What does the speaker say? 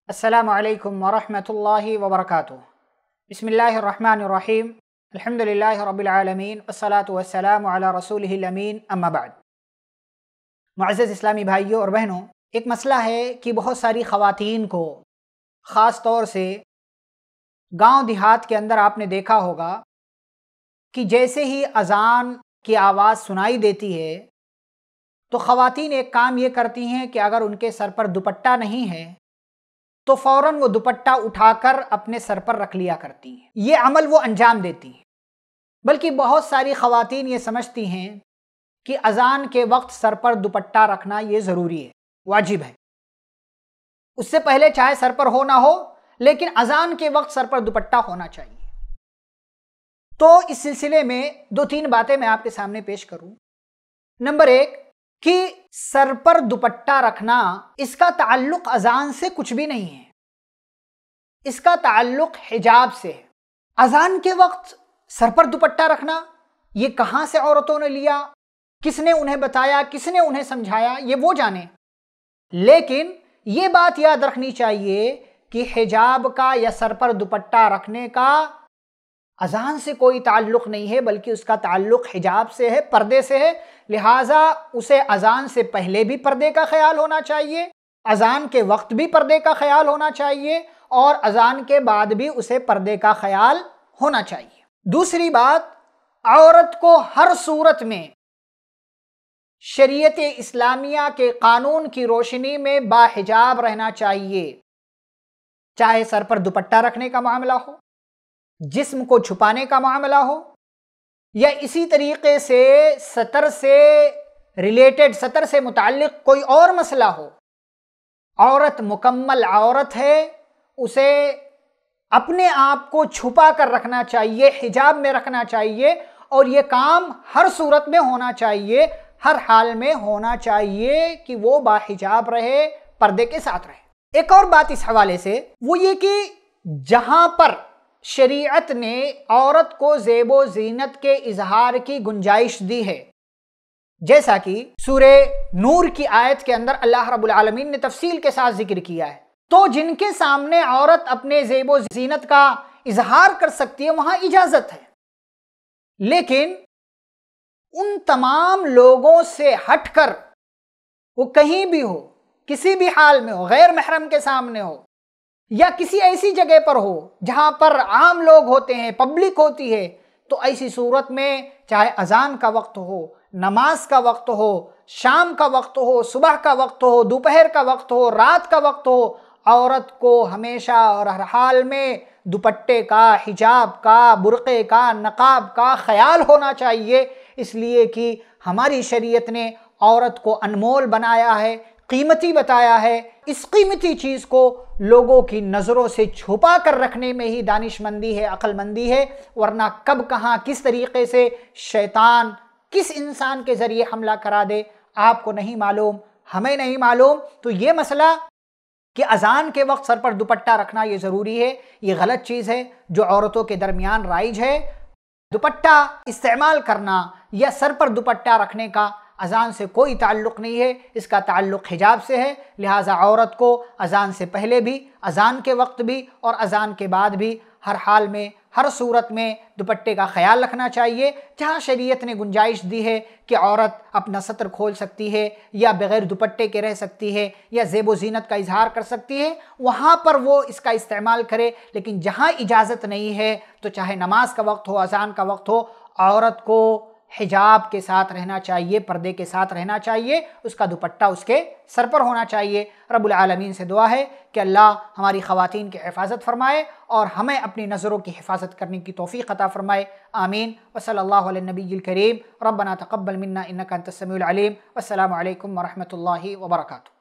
السلام علیکم ورحمۃ اللہ وبرکاتہ۔ بسم اللہ الرحمن الرحیم، الحمد للہ رب العالمین، والصلاة والسلام علی رسولہ الامین، اما بعد۔ معزز اسلامی بھائیوں اور بہنوں، ایک مسئلہ ہے کہ بہت ساری خواتین کو، خاص طور سے گاؤں دیہات کے اندر آپ نے دیکھا ہوگا کہ جیسے ہی اذان کی آواز سنائی دیتی ہے تو خواتین ایک کام یہ کرتی ہیں کہ اگر ان کے سر پر دوپٹہ نہیں ہے تو فوراً وہ دوپٹہ اٹھا کر اپنے سر پر رکھ لیا کرتی ہیں، یہ عمل وہ انجام دیتی ہیں۔ بلکہ بہت ساری خواتین یہ سمجھتی ہیں کہ اذان کے وقت سر پر دوپٹہ رکھنا یہ ضروری ہے، واجب ہے، اس سے پہلے چاہے سر پر ہو نہ ہو لیکن اذان کے وقت سر پر دوپٹہ ہونا چاہیے۔ تو اس سلسلے میں دو تین باتیں میں آپ کے سامنے پیش کروں۔ نمبر ایک کہ سر پر دوپٹہ رکھنا، اس کا تعلق اذان سے کچھ بھی نہیں ہے، اس کا تعلق حجاب سے ہے۔ اذان کے وقت سر پر دوپٹہ رکھنا یہ کہاں سے عورتوں نے لیا، کس نے انہیں بتایا، کس نے انہیں سمجھایا، یہ وہ جانے۔ لیکن یہ بات یاد رکھنی چاہیے کہ حجاب کا یا سر پر دوپٹہ رکھنے کا اذان سے کوئی تعلق نہیں ہے، بلکہ اس کا تعلق حجاب سے ہے، پردے سے ہے۔ لہٰذا اسے اذان سے پہلے بھی پردے کا خیال ہونا چاہیے، اذان کے وقت بھی پردے کا خیال ہونا چاہیے، اور اذان کے بعد بھی اسے پردے کا خیال ہونا چاہیے۔ دوسری بات، عورت کو ہر صورت میں شریعت اسلامیہ کے قانون کی روشنی میں باحجاب رہنا چاہیے، چاہے سر پر دوپٹہ رکھنے کا معاملہ ہو، جسم کو چھپانے کا معاملہ ہو، یا اسی طریقے سے سطر سے ریلیٹڈ، سطر سے متعلق کوئی اور مسئلہ ہو۔ عورت مکمل عورت ہے، اسے اپنے آپ کو چھپا کر رکھنا چاہیے، حجاب میں رکھنا چاہیے، اور یہ کام ہر صورت میں ہونا چاہیے، ہر حال میں ہونا چاہیے کہ وہ باحجاب رہے، پردے کے ساتھ رہے۔ ایک اور بات اس حوالے سے وہ یہ کہ جہاں پر شریعت نے عورت کو زیب و زینت کے اظہار کی گنجائش دی ہے، جیسا کہ سورہ نور کی آیت کے اندر اللہ رب العالمین نے تفصیل کے ساتھ ذکر کیا ہے، تو جن کے سامنے عورت اپنے زیب و زینت کا اظہار کر سکتی ہے وہاں اجازت ہے۔ لیکن ان تمام لوگوں سے ہٹ کر وہ کہیں بھی ہو، کسی بھی حال میں ہو، غیر محرم کے سامنے ہو، یا کسی ایسی جگہ پر ہو جہاں پر عام لوگ ہوتے ہیں، پبلک ہوتی ہے، تو ایسی صورت میں چاہے اذان کا وقت ہو، نماز کا وقت ہو، شام کا وقت ہو، صبح کا وقت ہو، دوپہر کا وقت ہو، رات کا وقت ہو، عورت کو ہمیشہ اور ہر حال میں دوپٹے کا، حجاب کا، برقعے کا، نقاب کا خیال ہونا چاہیے، اس لیے کہ ہماری شریعت نے عورت کو انمول بنایا ہے، قیمتی بتایا ہے۔ اس قیمتی چیز کو لوگوں کی نظروں سے چھپا کر رکھنے میں ہی دانش مندی ہے، عقل مندی ہے، ورنہ کب کہاں کس طریقے سے شیطان کس انسان کے ذریعے حملہ کرا دے آپ کو نہیں معلوم، ہمیں نہیں معلوم۔ تو یہ مسئلہ کہ اذان کے وقت سر پر دوپٹہ رکھنا یہ ضروری ہے، یہ غلط چیز ہے جو عورتوں کے درمیان رائج ہے۔ دوپٹہ استعمال کرنا یا سر پر دوپٹہ رکھنے کا اذان سے کوئی تعلق نہیں ہے، اس کا تعلق حجاب سے ہے۔ لہٰذا عورت کو اذان سے پہلے بھی، اذان کے وقت بھی اور اذان کے بعد بھی ہر حال میں، ہر صورت میں دوپٹے کا خیال رکھنا چاہیے۔ جہاں شریعت نے گنجائش دی ہے کہ عورت اپنا سطر کھول سکتی ہے یا بغیر دوپٹے کے رہ سکتی ہے یا زیب و زینت کا اظہار کر سکتی ہے، وہاں پر وہ اس کا استعمال کرے۔ لیکن جہاں اجازت نہیں ہے، تو چاہے نماز کا وقت ہو، اذان کا وقت ہو، عورت کو حجاب کے ساتھ رہنا چاہیے، پردے کے ساتھ رہنا چاہیے، اس کا دوپٹہ اس کے سر پر ہونا چاہیے۔ رب العالمین سے دعا ہے کہ اللہ ہماری خواتین کی حفاظت فرمائے اور ہمیں اپنی نظروں کی حفاظت کرنے کی توفیق عطا فرمائے، آمین۔ وصلی اللہ علی النبی الکریم، ربنا تقبل منا انک انت السمیع العلیم، والسلام علیکم ورحمۃ اللہ وبرکاتہ۔